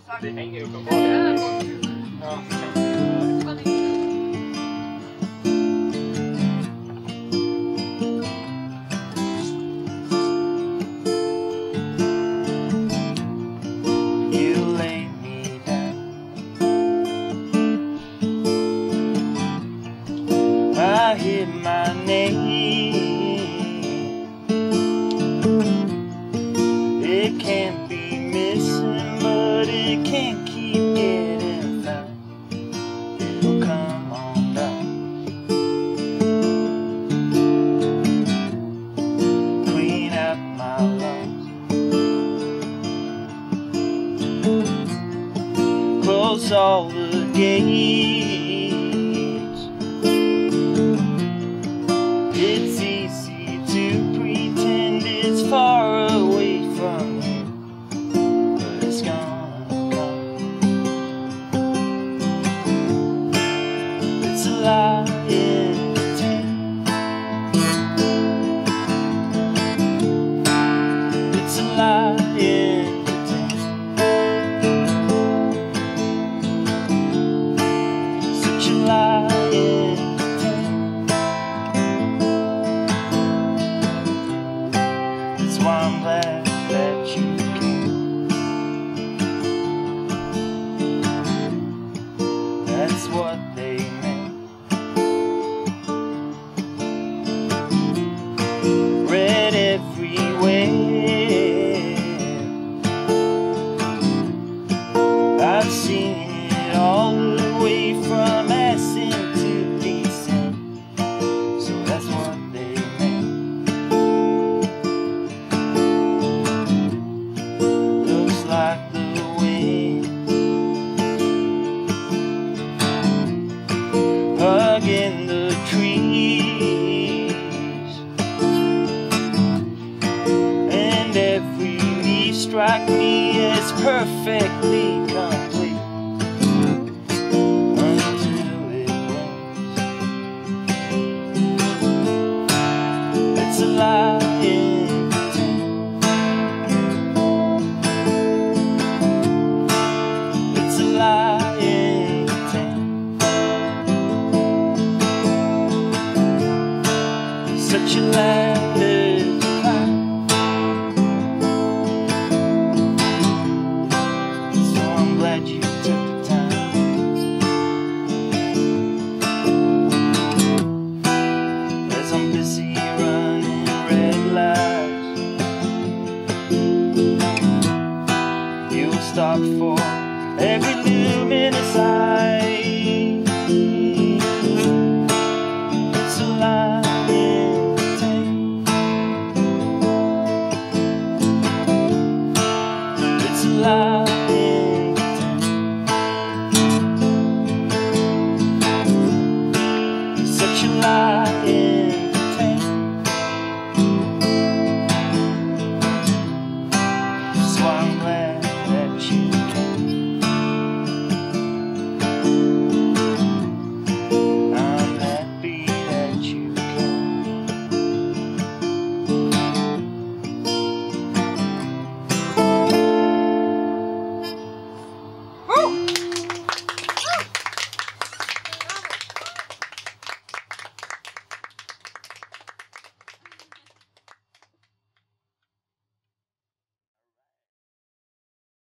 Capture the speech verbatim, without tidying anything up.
Det hänger ju uppenbarligen. Ja. I hear my name. It can't be missing, but it can't keep getting found. It will come on down. Clean out my lungs. Close all the gates. It's easy to pretend it's far away from you, but it's gonna come. It's a Lion To Tame. It's a Lion To Tame. Such a Lion To Tame. That's why I'm glad that you came. That's what they meant. Read everywhere. I've seen it all the way from ascent to descent. So that's what they meant. Like the wind hugging the trees, and every leaf strike me as perfectly complete until it blooms. It's a Lion To Tame. Lion To Tame. Such a ladder to climb. So I'm glad you took the time. As I'm busy running red lights, you'll stop for every luminous eye.